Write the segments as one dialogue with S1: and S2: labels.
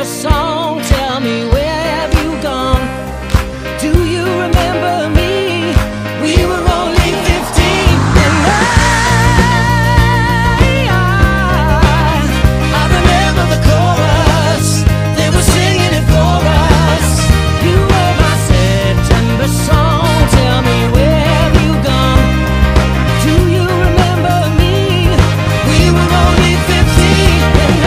S1: September song. Tell me, where have you gone? Do you remember me? We were only 15, and I remember the chorus. They were singing it for us. You were my September song. Tell me, where have you gone? Do you remember me? We were only 15, and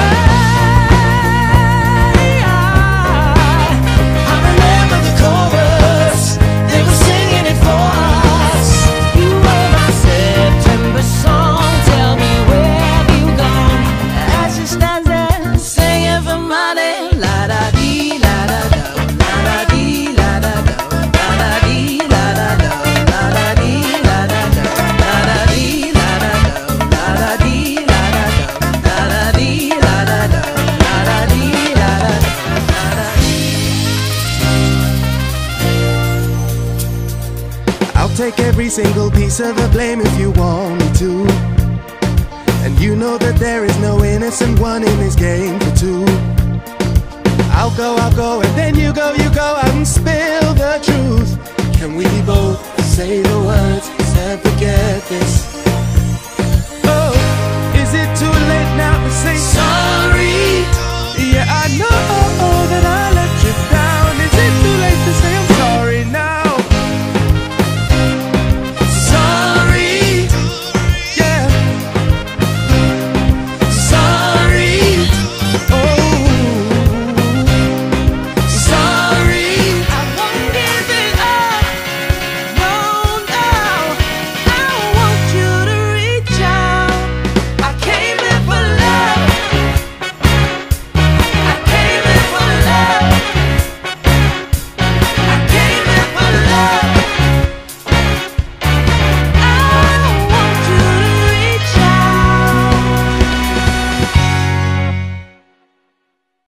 S1: I remember the chorus. They were singing it for us. You were my September song. Tell me, where have you gone? As she stands there singing for money, la da dee, la da do, la da dee, la da do, la da dee, la da do, la da dee, la da do, la da dee, la da do, la da dee, la da do, la da dee, la da do, la da dee, la da do, la da dee.
S2: I'll take every single piece of the blame if you want me to. And you know that there is no innocent one in this game for two. I'll go, and then you go out and spill the truth. Can we both say the words and forget this?